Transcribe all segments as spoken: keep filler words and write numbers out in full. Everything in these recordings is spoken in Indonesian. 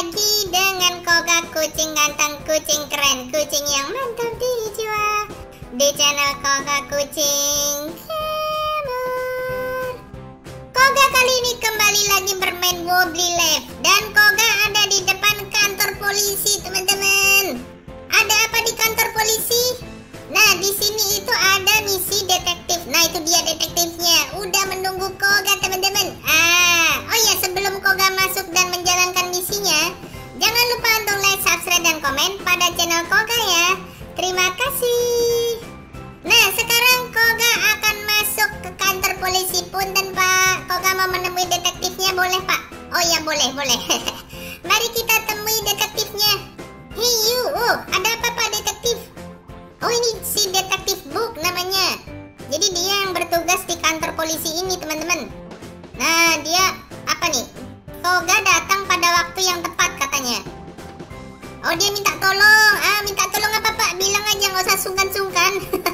lagi dengan Koga, kucing ganteng, kucing keren, kucing yang mantap di jiwa, di channel Koga Kucing Gamer. Koga kali ini kembali lagi bermain Wobbly Life, dan Koga ada di depan kantor polisi, teman-teman. Ada apa di kantor polisi? Nah, di sini itu ada misi detektif. Nah, itu dia detektifnya. Udah menunggu Koga, teman-teman. Ah, oh ya, sebelum Koga masuk dan menjalankan misinya, jangan lupa untuk like, subscribe, dan komen pada channel Koga ya. Terima kasih. Nah, sekarang Koga akan masuk ke kantor polisi. Punten, Pak. Koga mau menemui detektifnya, boleh, Pak? Oh ya, boleh, boleh. Mari kita temui detektifnya. Hey, you. Oh, ada apa, Pak Detektif? Oh, ini si Detektif Book namanya. Jadi dia yang bertugas di kantor polisi ini, teman-teman. Nah, dia apa nih? Koga datang pada waktu yang tepat katanya. Oh, dia minta tolong. Ah, minta tolong apa, Pak? Bilang aja, nggak usah sungkan-sungkan.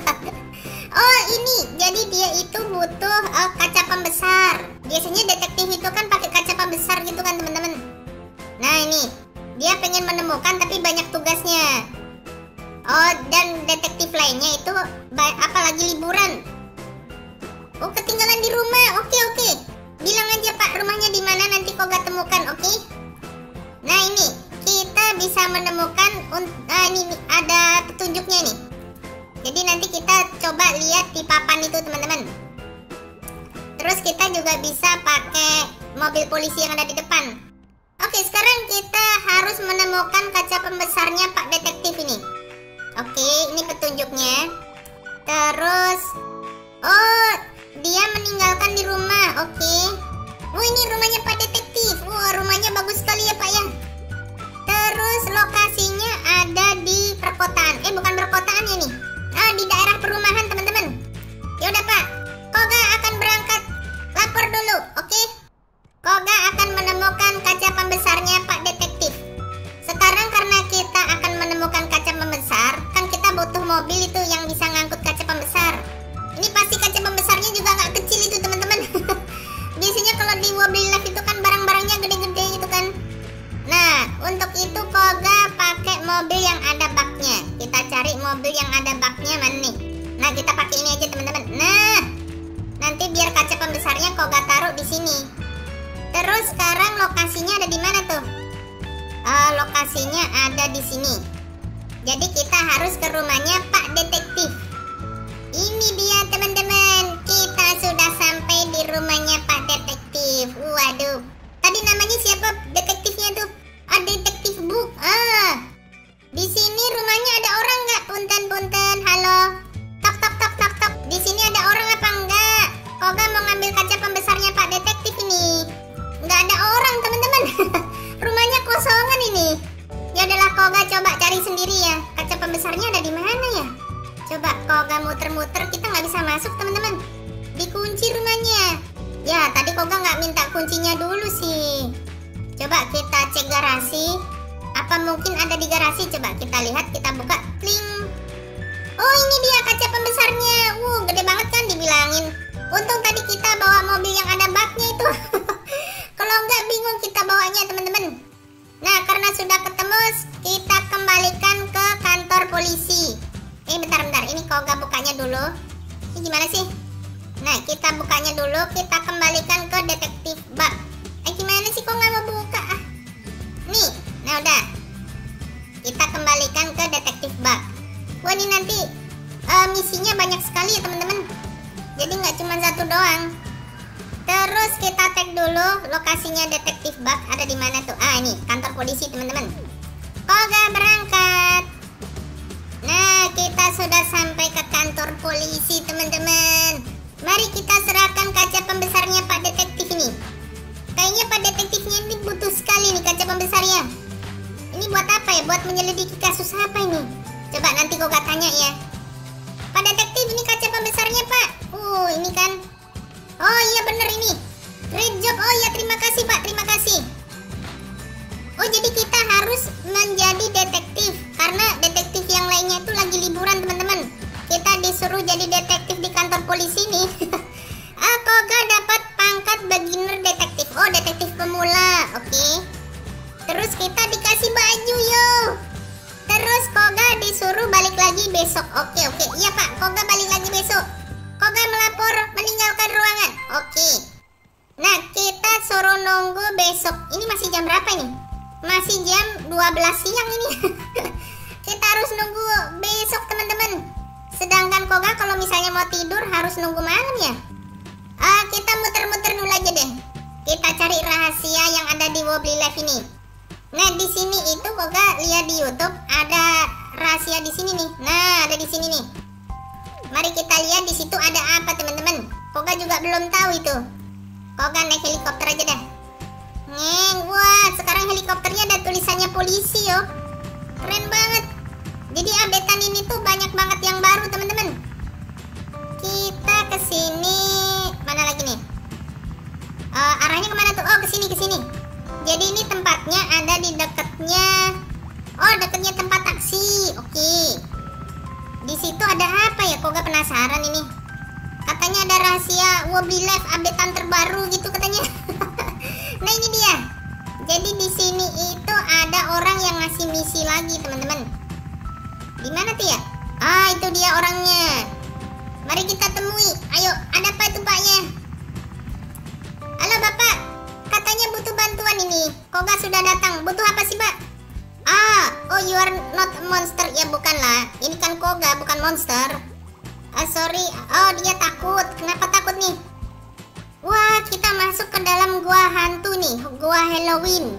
Oh, ini. Jadi dia itu butuh uh, kaca pembesar. Biasanya detektif itu kan pakai kaca pembesar gitu kan, teman-teman. Nah, ini. Dia pengen menemukan tapi banyak tugasnya. Oh, dan detektif lainnya itu apa lagi liburan. Oh, ketinggalan di rumah. Oke, oke. Bilang aja, Pak, rumahnya di mana, nanti Koga temukan, oke? Nah, ini kita bisa menemukan uh, ini ada petunjuknya nih. Jadi nanti kita coba lihat di papan itu, teman-teman. Terus kita juga bisa pakai mobil polisi yang ada di depan. Oke, sekarang kita harus menemukan kaca pembesarnya Pak Detektif ini. Oke, ini petunjuknya. Terus, oh, dia meninggalkan di rumah. Oke. Oh, ini rumahnya Pak Detektif. Wah, rumahnya bagus sekali ya, Pak ya. Terus lokasinya ada di perkotaan. Eh, bukan perkotaan ya nih. Ah, di daerah perumahan, teman-teman. Ya udah, Pak. Koga akan berangkat. Lapor dulu, oke? Koga akan menemukan kaca pembesarnya Pak Detektif. Sekarang karena kita akan menemukan kaca pembesar, kan kita butuh mobil itu yang bisa ngangkut kaca pembesar. Ini pasti kaca pembesarnya juga nggak kecil itu, teman-teman. Biasanya kalau di Wobbly Life itu kan barang-barangnya gede-gede gitu kan. Nah, untuk itu Koga pakai mobil yang ada baknya. Kita cari mobil yang ada baknya mana nih? Nah, kita pakai ini aja, teman-teman. Nah, nanti biar kaca pembesarnya Koga taruh di sini. Terus sekarang lokasinya ada di mana tuh? Uh, lokasinya ada di sini. Jadi kita harus ke rumahnya Pak Detektif. Ini dia, teman-teman. Kita sudah sampai di rumahnya Pak Detektif. Waduh. Tadi namanya siapa detektifnya tuh? Ah, Detektif Book. Ah. Di sini rumahnya ada orang nggak? Punten-punten. Halo. Tok tok tok tok tok. Di sini ada orang apa enggak? Koga mau ngambil kaca pembesarnya Pak Detektif ini. Nggak ada orang, teman-teman. Rumahnya kosongan ini. Ya udahlah, Koga coba cari sendiri ya. Kaca pembesarnya ada di mana ya? Coba Koga muter-muter, kita nggak bisa masuk, teman-teman. Dikunci rumahnya. Ya, tadi Koga nggak minta kuncinya dulu sih. Coba kita cek garasi. Apa mungkin ada di garasi? Coba kita lihat, kita buka. Kling. Oh, ini dia kaca pembesarnya. Wuh, gede banget kan dibilangin. Untung tadi kita bawa mobil yang ada baknya itu. Kalau nggak bingung kita bawanya, teman-teman. Nah, karena sudah ketemu, kita kembalikan ke kantor polisi. Eh, bentar-bentar. Ini Koga bukanya dulu. Ini gimana sih? Nah, kita bukanya dulu. Kita kembalikan ke detektif bak. Eh, gimana sih? Kok nggak mau buka? Ah. Nih. Nah, udah. Kita kembalikan ke detektif bak. Wah, ini nanti uh, misinya banyak sekali ya, teman-teman. Jadi nggak cuma satu doang. Terus kita tag dulu lokasinya detektif bak ada di mana tuh? Ah, ini kantor polisi, teman-teman. Koga berangkat. Nah, kita sudah sampai ke kantor polisi, teman-teman. Mari kita serahkan kaca pembesarnya Pak Detektif ini. Kayaknya Pak Detektifnya ini butuh sekali nih kaca pembesarnya. Ini buat apa ya? Buat menyelidiki kasus apa ini? Coba nanti Koga tanya ya. Pak Detektif, ini kaca pembesarnya, Pak. Uh, ini kan. Oh iya, bener ini. Great job. Oh iya, terima kasih, Pak. Terima kasih. Oh, jadi kita harus menjadi detektif. Karena detektif yang lainnya itu lagi liburan, teman-teman. Kita disuruh jadi detektif di kantor polisi nih. Ah, Koga dapat pangkat beginner detektif. Oh, detektif pemula. Oke. Terus kita Koga disuruh balik lagi besok. Oke, oke. Iya, Pak. Koga balik lagi besok. Koga melapor meninggalkan ruangan. Oke. Nah, kita suruh nunggu besok. Ini masih jam berapa nih? Masih jam dua belas siang ini. Kita harus nunggu besok, teman-teman. Sedangkan Koga kalau misalnya mau tidur harus nunggu malam ya. Ah, kita muter-muter dulu aja deh. Kita cari rahasia yang ada di Wobbly Life ini. Nah, di sini itu Koga lihat di YouTube ada rahasia di sini nih. Nah, ada di sini nih. Mari kita lihat di situ ada apa, teman-teman. Koga juga belum tahu itu. Koga naik helikopter aja dah. Ngeng, wah, sekarang helikopternya ada tulisannya polisi yo. Keren banget. Jadi updatean ini tuh banyak banget yang baru, teman-teman. Kita ke sini. Mana lagi nih? Uh, arahnya kemana tuh? Oh, ke sini, ke sini. Jadi ini tempatnya ada di dekatnya. Oh, dekatnya tempat taksi. Oke. Di situ ada apa ya? Koga penasaran ini. Katanya ada rahasia Wobbly Life updatean terbaru gitu katanya. Nah, ini dia. Jadi di sini itu ada orang yang ngasih misi lagi, teman-teman. Di mana tuh ya? Ah, itu dia orangnya. Mari kita temui. Ayo, ada apa itu Paknya? Halo Bapak, katanya butuh bantuan ini. Koga sudah datang. Butuh apa sih, Pak? Ah, oh you are not a monster. Ya bukan lah. Ini kan Koga, bukan monster. Ah, sorry. Oh, dia takut. Kenapa takut nih? Wah, kita masuk ke dalam gua hantu nih. Gua Halloween.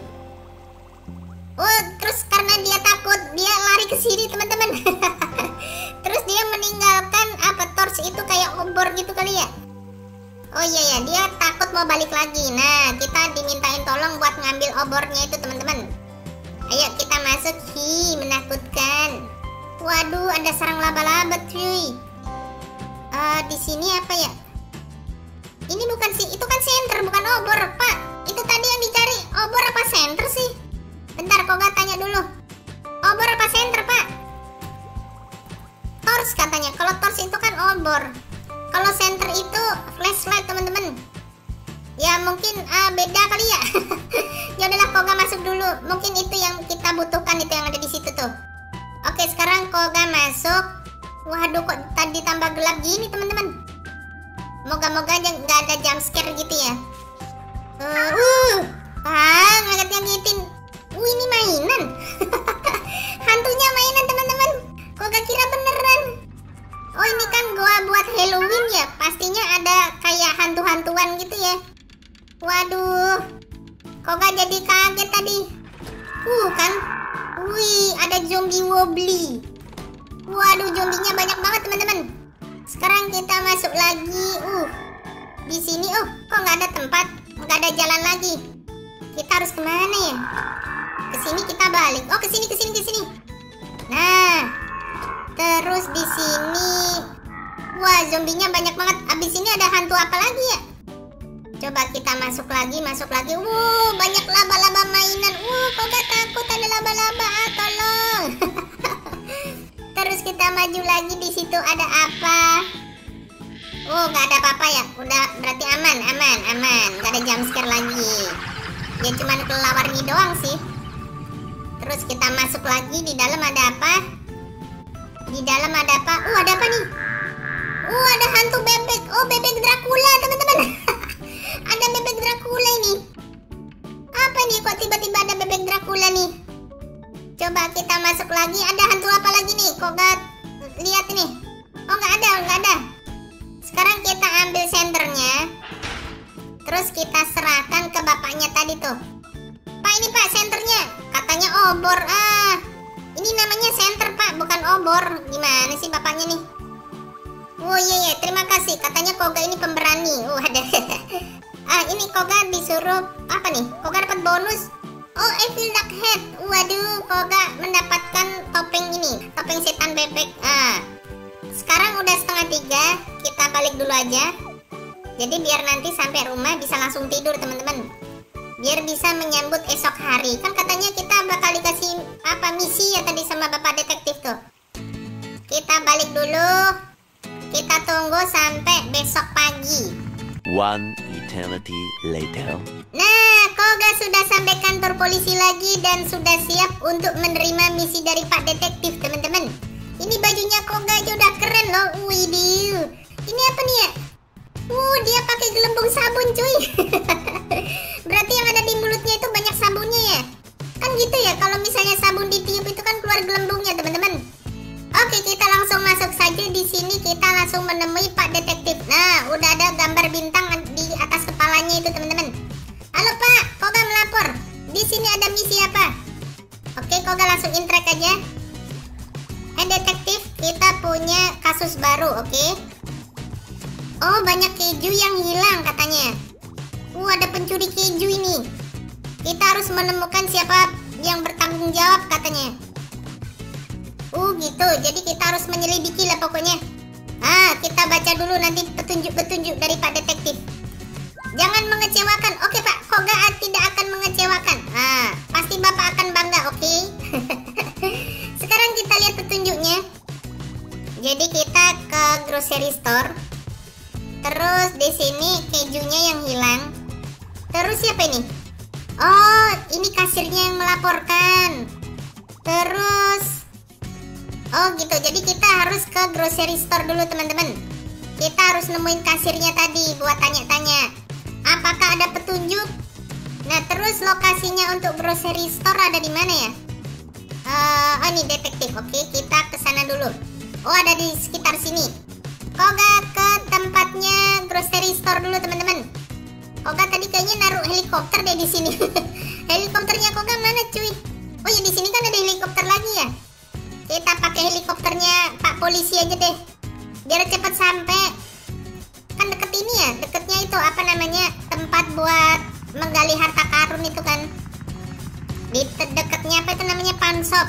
Oh, terus karena dia takut, dia lari ke sini, teman-teman. Terus dia meninggalkan apa torch itu kayak obor gitu kali ya. Oh iya ya, dia takut mau balik lagi. Nah, kita dimintain tolong buat ngambil obornya itu, teman-teman. Ayo kita masuk. Hi, menakutkan. Waduh, ada sarang laba-laba, cuy. Uh, di sini apa ya? Ini bukan sih, itu kan senter, bukan obor, Pak. Itu tadi yang dicari obor apa senter sih? Bentar, Koga tanya dulu. Obor apa senter, Pak? Torch katanya. Kalau torch itu kan obor. Kalau center itu flashlight, teman-teman. Ya mungkin uh, beda kali ya. Ya udahlah, Koga masuk dulu. Mungkin itu yang kita butuhkan, itu yang ada di situ tuh. Oke, sekarang Koga masuk. Waduh, kok tadi tambah gelap gini, teman-teman. Moga-moga aja nggak ada jump scare gitu ya. Uh, uh ah, ngaget-ngagetin. Uh, ini mainan. Hantunya mainan, teman-teman. Koga kira beneran. Oh, ini kan gua buat Halloween ya. Pastinya ada kayak hantu-hantuan gitu ya. Waduh, Koga jadi kaget tadi. Uh kan. Wih, ada zombie Wobbly. Waduh, zombinya banyak banget, teman-teman. Sekarang kita masuk lagi. Uh, di sini, oh, kok nggak ada tempat, nggak ada jalan lagi. Kita harus kemana ya? Ke sini kita balik. Oh, ke sini, ke sini, ke sini. Nah, terus di sini, wah, zombinya banyak banget. Abis ini ada hantu apa lagi ya? Coba kita masuk lagi, masuk lagi. Wuh, banyak laba-laba mainan. Wuh, kok gak takut ada laba-laba? Ah, tolong. Terus kita maju lagi, di situ ada apa? Oh, nggak ada apa-apa ya. Udah berarti aman, aman, aman. Nggak ada jump scare lagi. Ya cuman kelawar nih doang sih. Terus kita masuk lagi, di dalam ada apa? Di dalam ada apa? Uh, ada apa nih? Uh, ada hantu bebek. Oh, bebek Dracula, teman-teman. Ada bebek Dracula ini. Apa nih? Kok tiba-tiba ada bebek Dracula nih? Coba kita masuk lagi. Ada hantu apa lagi nih? Kok gak lihat ini? Oh, nggak ada, nggak ada. Sekarang kita ambil senternya. Terus kita serahkan ke bapaknya tadi tuh. Pak, ini Pak senternya. Katanya obor. Ah, ini namanya senter Pak, bukan obor. Gimana sih bapaknya nih? Oh iya iya, terima kasih. Katanya Koga ini pemberani. Oh ada. Ah, ini Koga disuruh apa nih? Koga dapat bonus. Oh, Evil Duck Head. Waduh, Koga mendapatkan topeng ini, topeng setan bebek. Ah, sekarang udah setengah tiga. Kita balik dulu aja. Jadi biar nanti sampai rumah bisa langsung tidur, teman-teman. Biar bisa menyambut esok hari. Kan katanya kita bakal dikasih apa misi ya tadi sama Bapak Detektif tuh. Kita balik dulu. Kita tunggu sampai besok pagi. One eternity later. Nah, Koga sudah sampai kantor polisi lagi dan sudah siap untuk menerima misi dari Pak Detektif, teman-teman. Ini bajunya Koga aja udah keren loh. Widih. Ini apa nih ya? Uh, dia pakai gelembung sabun, cuy. Berarti yang ada di mulutnya itu banyak sabunnya ya? Kan gitu ya, kalau misalnya sabun ditiup itu kan keluar gelembungnya, teman-teman. Oke, kita langsung masuk saja. Di sini kita langsung menemui Pak Detektif. Nah, udah ada gambar bintang di atas kepalanya itu, teman-teman. Halo Pak, Koga melapor. Di sini ada misi apa? Oke, Koga langsung intrek aja. Eh detektif, kita punya kasus baru, oke? Oh, banyak keju yang hilang katanya. Uh, ada pencuri keju ini. Kita harus menemukan siapa yang bertanggung jawab katanya. Uh, gitu. Jadi kita harus menyelidiki lah pokoknya. Ah, kita baca dulu nanti petunjuk-petunjuk dari Pak Detektif. Jangan mengecewakan. Oke Pak, Koga tidak akan mengecewakan. Ah, pasti Bapak akan bangga, oke? Sekarang kita lihat petunjuknya. Jadi kita ke grocery store. Terus di sini kejunya yang hilang. Terus siapa ini? Oh, ini kasirnya yang melaporkan. Terus oh gitu, jadi kita harus ke grocery store dulu, teman-teman. Kita harus nemuin kasirnya tadi buat tanya-tanya. Apakah ada petunjuk? Nah, terus lokasinya untuk grocery store ada di mana ya? Uh, oh, ini detektif. Oke, kita ke sana dulu. Oh, ada di sekitar sini. Koga ke tempatnya grocery store dulu, teman-teman. Koga tadi kayaknya naruh helikopter deh di sini. Helikopternya Koga mana, cuy? Oh ya, di sini kan ada helikopter lagi ya. Kita pakai helikopternya Pak Polisi aja deh, biar cepat sampai. Kan deket ini ya, deketnya itu apa namanya, tempat buat menggali harta karun itu kan. Di deketnya apa itu namanya, pansop.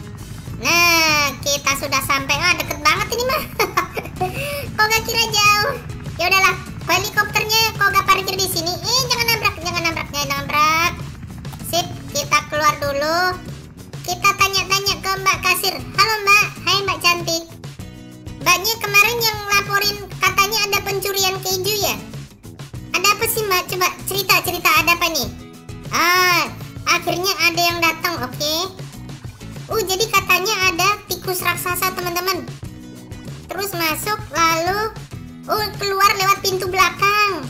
Nah, kita sudah sampai. Wah, deket banget ini mah. Kok gak kira jauh? Ya udahlah, helikopternya Koga parkir di sini. Eh, jangan nabrak, jangan nabrak, jangan nabrak. Sip, kita keluar dulu. Kita tanya-tanya ke Mbak kasir. Halo Mbak, hai Mbak cantik. Mbaknya kemarin yang laporin katanya ada pencurian keju ya? Ada apa sih Mbak? Coba cerita-cerita, ada apa nih? Ah, akhirnya ada yang datang, oke. Okay. Uh, jadi katanya ada tikus raksasa, teman-teman. Terus masuk, lalu uh, keluar lewat pintu belakang.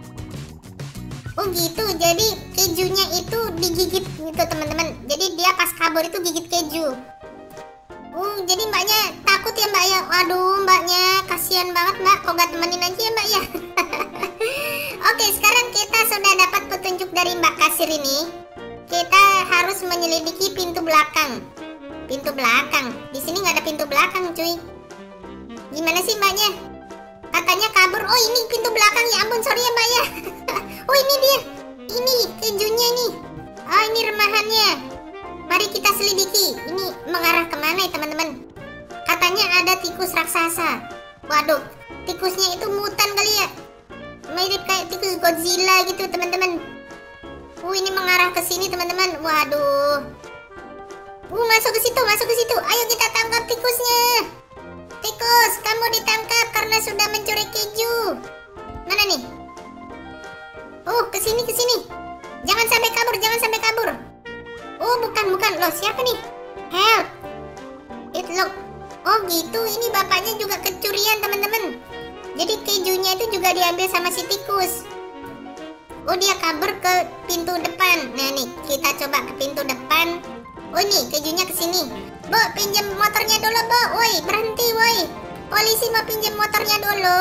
Oh gitu, jadi kejunya itu digigit gitu, teman-teman. Jadi dia pas kabur itu gigit keju. Uh, jadi mbaknya takut ya Mbak ya. Waduh, mbaknya kasihan banget Mbak. Kok gak temenin aja ya Mbak ya? Oke, sekarang kita sudah dapat petunjuk dari Mbak kasir ini. Kita harus menyelidiki pintu belakang. Pintu belakang. Di sini nggak ada pintu belakang, cuy. Gimana sih mbaknya? Katanya kabur. Oh, ini pintu belakang. Ya ampun, sorry ya Mbak ya. Oh, ini dia. Ini kejunya nih. Oh, ini remahannya. Mari kita selidiki. Ini mengarah kemana ya teman-teman? Katanya ada tikus raksasa. Waduh, tikusnya itu mutan kali ya. Mirip kayak tikus Godzilla gitu, teman-teman. Uh, ini mengarah ke sini, teman-teman. Waduh. Uh, masuk ke situ, masuk ke situ. Ayo kita tangkap tikusnya. Tikus, kamu ditangkap karena sudah mencuri keju. Mana nih? Uh, ke sini, ke sini. Jangan sampai kabur, jangan sampai kabur. Oh, bukan, bukan. Loh, siapa nih? Help. It look. Oh, gitu. Ini bapaknya juga kecurian, teman-teman. Jadi kejunya itu juga diambil sama si tikus. Oh, dia kabur ke pintu depan. Nah, nih, kita coba ke pintu depan. Oh, nih, kejunya ke sini. Bo, pinjam motornya dulu, Bo. Woi, berhenti, woi. Polisi mau pinjam motornya dulu.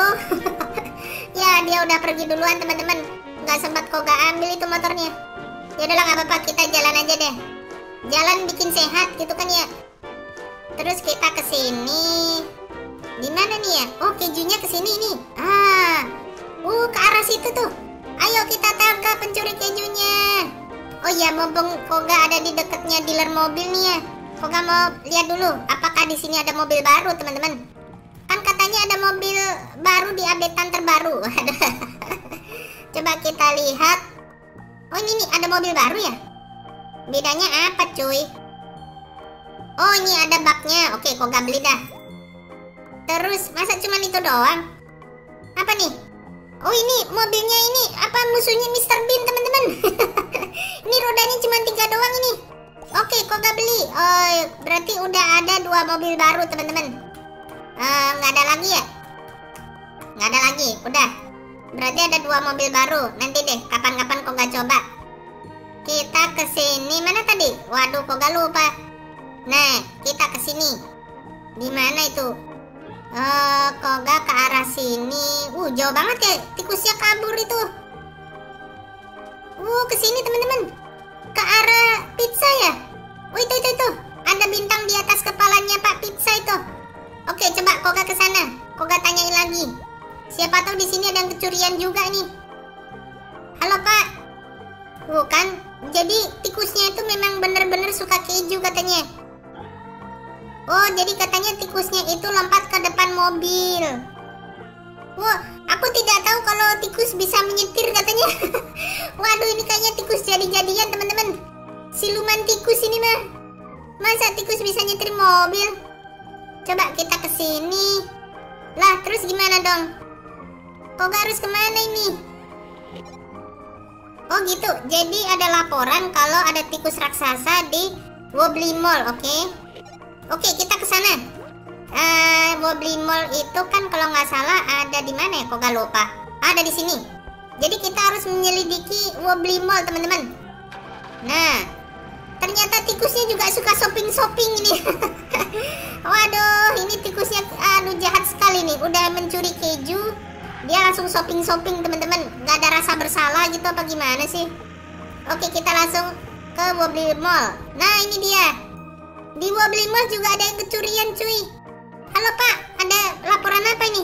Ya, dia udah pergi duluan, teman-teman. Nggak sempat kok gak ambil itu motornya. Ya udahlah, nggak apa-apa, kita jalan aja deh. Jalan bikin sehat gitu kan ya. Terus kita ke sini. Di mana nih ya? Oh, kejunya ke sini nih. Ah. Uh, ke arah situ tuh. Ayo kita tangkap pencuri kejunya. Oh ya, mumpung Koga ada di dekatnya dealer mobil nih ya. Koga mau lihat dulu apakah di sini ada mobil baru, teman-teman. Kan katanya ada mobil baru di updatean terbaru. Coba kita lihat. Oh, ini nih ada mobil baru ya. Bedanya apa, cuy? Oh, ini ada baknya. Oke, Koga beli dah. Terus masa cuma itu doang? Apa nih? Oh, ini mobilnya ini apa musuhnya mister Bean, teman-teman? Ini berarti udah ada dua mobil baru teman-teman. uh, Nggak ada lagi ya? Nggak ada lagi, udah. Berarti ada dua mobil baru. Nanti deh, kapan-kapan kok gak coba. Kita kesini mana tadi? Waduh, kok gak lupa. Nah, kita kesini. Di mana itu? Uh, kok gak ke arah sini? Uh, jauh banget ya. Tikusnya kabur itu. Uh, kesini teman-teman. Ke arah pizza ya? Oh, itu, itu, itu. Ada bintang di atas kepalanya Pak Pizza itu. Oke, coba Koga ke sana. Koga tanyain lagi. Siapa tahu di sini ada yang kecurian juga nih. Halo Pak. Bukan. Jadi tikusnya itu memang benar-benar suka keju katanya. Oh, jadi katanya tikusnya itu lompat ke depan mobil. Wah, aku tidak tahu kalau tikus bisa menyetir katanya. Waduh, ini kayaknya tikus jadi-jadian teman-teman. Siluman tikus ini mah. Masa tikus bisa nyetir mobil? Coba kita ke sini. Lah, terus gimana dong? Kok gak harus kemana ini? Oh gitu, jadi ada laporan kalau ada tikus raksasa di Wobbly Mall, oke? Okay? Oke, okay, kita ke sana. Uh, Wobbly Mall itu kan kalau nggak salah ada di mana ya? Kok gak lupa? Ada di sini. Jadi kita harus menyelidiki Wobbly Mall, teman-teman. Nah, ternyata tikusnya juga suka shopping-shopping ini. Waduh, ini tikusnya aduh jahat sekali nih. Udah mencuri keju, dia langsung shopping-shopping teman-teman. Gak ada rasa bersalah gitu apa gimana sih? Oke, kita langsung ke Wobbly Mall. Nah, ini dia. Di Wobbly Mall juga ada yang kecurian cuy. Halo Pak, ada laporan apa ini?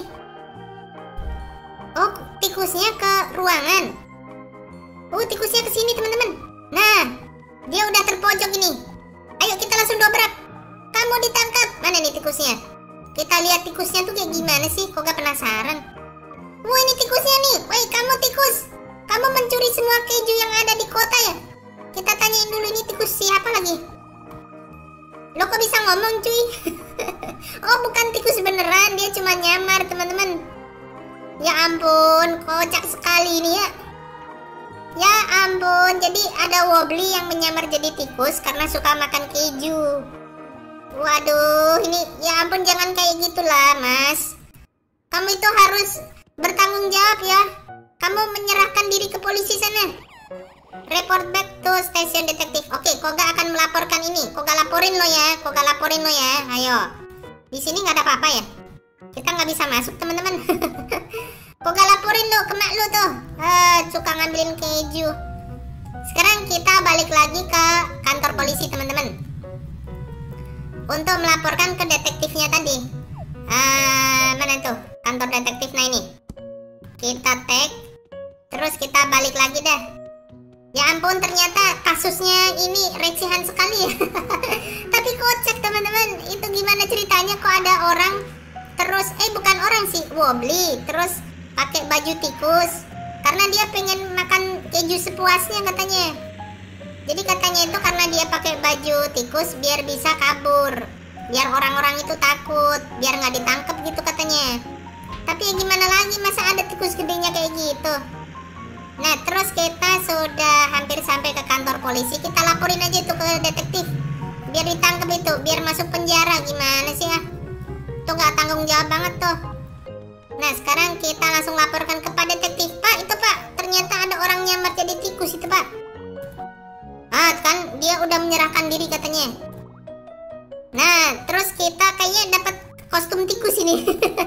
Oh, tikusnya ke ruangan. Oh, tikusnya ke sini teman-teman. Nah, dia udah terpojok ini. Ayo kita langsung dobrak. Kamu ditangkap. Mana nih tikusnya? Kita lihat tikusnya tuh kayak gimana sih? Kok gak penasaran? Wah, ini tikusnya nih. Woi, kamu tikus. Kamu mencuri semua keju yang ada di kota ya? Kita tanyain dulu ini tikus siapa lagi. Lo kok bisa ngomong cuy? Oh, bukan tikus beneran. Dia cuma nyamar teman-teman. Ya ampun, kocak sekali ini ya. Ya ampun, jadi ada Wobbly yang menyamar jadi tikus karena suka makan keju. Waduh, ini ya ampun, jangan kayak gitulah mas. Kamu itu harus bertanggung jawab ya. Kamu menyerahkan diri ke polisi sana. Report back to station detektif. Oke, Koga akan melaporkan ini. Koga laporin lo ya. Koga laporin lo ya. Ayo. Di sini nggak ada apa-apa ya? Kita nggak bisa masuk teman-teman. Koga laporin lo ke mak lo tuh. Uh, suka ngambilin keju. Sekarang kita balik lagi ke kantor polisi teman-teman. Untuk melaporkan ke detektifnya tadi. Uh, mana tuh? Kantor detektif. Nah ini. Kita tag. Terus kita balik lagi dah. Ya ampun, ternyata kasusnya ini recehan sekali ya. Tapi kocak teman-teman. Itu gimana ceritanya kok ada orang terus eh bukan orang sih, Wobbly terus pakai baju tikus karena dia pengen makan keju sepuasnya katanya. Jadi katanya itu karena dia pakai baju tikus biar bisa kabur, biar orang-orang itu takut, biar nggak ditangkap gitu katanya. Tapi ya gimana lagi, masa ada tikus gedenya kayak gitu. Nah, terus kita sudah hampir sampai ke kantor polisi. Kita laporin aja itu ke detektif biar ditangkap itu, biar masuk penjara. Gimana sih ya? Tuh nggak tanggung jawab banget tuh. Nah, sekarang kita langsung laporkan kepada detektif. Pak, itu Pak, ternyata ada orang nyamar jadi tikus itu Pak. Ah, kan dia udah menyerahkan diri katanya. Nah, terus kita kayaknya dapat kostum tikus ini.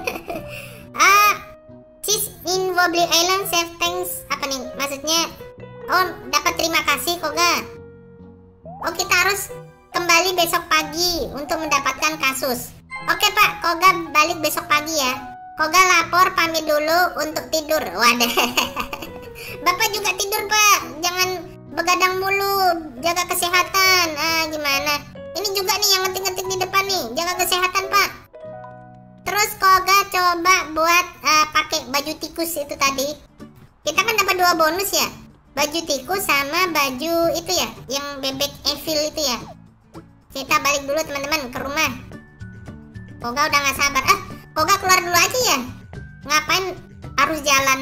Ah, cheese in Wobbly Island save thanks. Apa nih maksudnya? Oh, dapat terima kasih Koga. Oh, kita harus kembali besok pagi untuk mendapatkan kasus. Oke Pak, Koga balik besok pagi ya. Koga lapor, pamit dulu untuk tidur. Wadah. Bapak juga tidur Pak. Jangan begadang mulu, jaga kesehatan. Ah, gimana? Ini juga nih yang ngetik-ngetik di depan nih. Jaga kesehatan Pak. Terus Koga coba buat uh, pakai baju tikus itu tadi. Kita kan dapat dua bonus ya. Baju tikus sama baju itu ya, yang bebek evil itu ya. Kita balik dulu teman-teman ke rumah. Koga udah gak sabar. Ah, Koga keluar dulu aja ya. Ngapain harus jalan?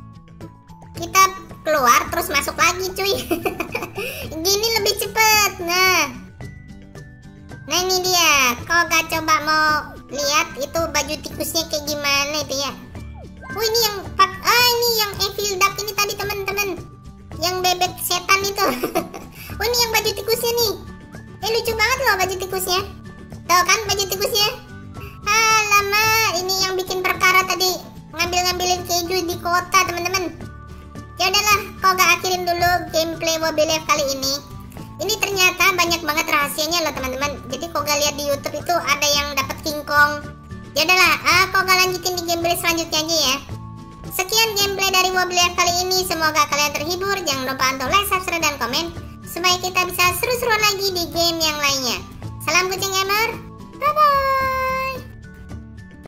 Kita keluar terus masuk lagi cuy. Gini lebih cepet. Nah, nah Nah ini dia, Koga coba mau lihat itu baju tikusnya kayak gimana itu ya. Oh ini yang ah ini yang evil duck ini tadi teman-teman, yang bebek setan itu. Oh ini yang baju tikusnya nih. Eh lucu banget loh baju tikusnya. Tuh kan baju tikusnya. Alamak, ini yang bikin perkara tadi ngambil-ngambilin keju di kota teman-teman. Ya udahlah, Koga akhirin dulu gameplay Wobbylife kali ini. Ini ternyata banyak banget rahasianya loh teman-teman. Jadi Koga lihat di YouTube itu ada yang dapat King Kong. Ya udahlah, ah, Koga lanjutin di gameplay selanjutnya aja ya. Sekian gameplay dari Wobbylife kali ini. Semoga kalian terhibur. Jangan lupa untuk like, subscribe, dan komen supaya kita bisa seru-seruan lagi di game yang lainnya. Salam kucing gamer. Bye bye.